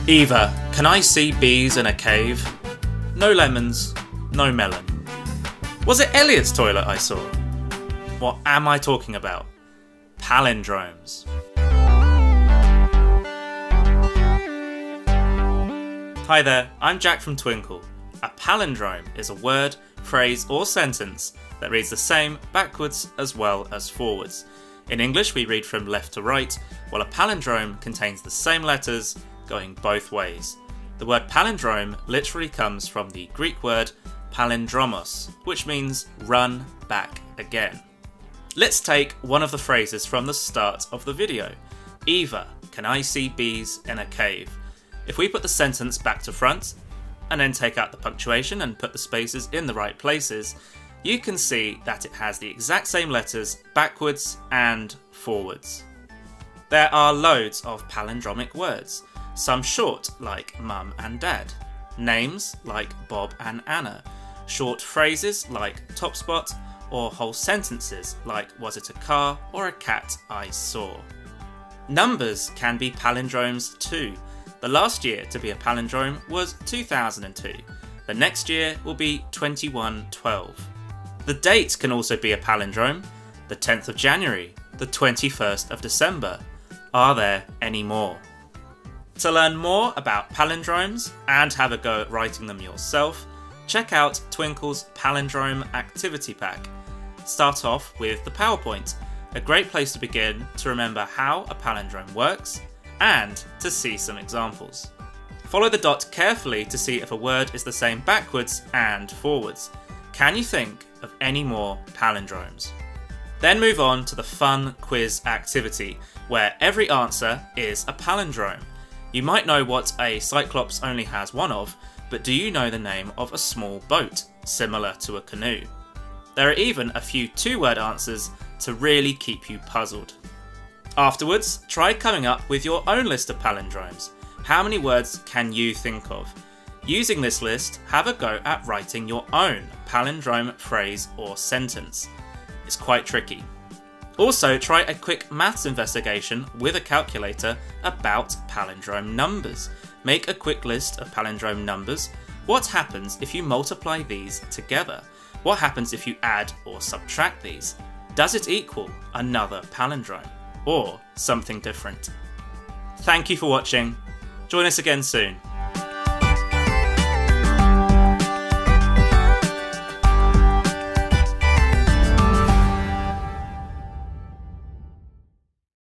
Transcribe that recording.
Eva, can I see bees in a cave? No lemons, no melon. Was it Elliot's toilet I saw? What am I talking about? Palindromes. Hi there, I'm Jack from Twinkl. A palindrome is a word, phrase or sentence that reads the same backwards as well as forwards. In English we read from left to right, while a palindrome contains the same letters going both ways. The word palindrome literally comes from the Greek word palindromos, which means run back again. Let's take one of the phrases from the start of the video. Eva, can I see bees in a cave? If we put the sentence back to front, and then take out the punctuation and put the spaces in the right places, you can see that it has the exact same letters backwards and forwards. There are loads of palindromic words, some short like mum and dad, names like Bob and Anna, short phrases like top spot, or whole sentences like was it a car or a cat I saw. Numbers can be palindromes too. The last year to be a palindrome was 2002. The next year will be 2112. The date can also be a palindrome. The 10th of January, the 21st of December. Are there any more? To learn more about palindromes and have a go at writing them yourself, check out Twinkl's Palindrome Activity Pack. Start off with the PowerPoint, a great place to begin to remember how a palindrome works and to see some examples. Follow the dot carefully to see if a word is the same backwards and forwards. Can you think of any more palindromes? Then move on to the fun quiz activity, where every answer is a palindrome. You might know what a cyclops only has one of, but do you know the name of a small boat, similar to a canoe? There are even a few two-word answers to really keep you puzzled. Afterwards, try coming up with your own list of palindromes. How many words can you think of? Using this list, have a go at writing your own palindrome phrase or sentence. It's quite tricky. Also, try a quick maths investigation with a calculator about palindrome numbers. Make a quick list of palindrome numbers. What happens if you multiply these together? What happens if you add or subtract these? Does it equal another palindrome? Or something different? Thank you for watching. Join us again soon.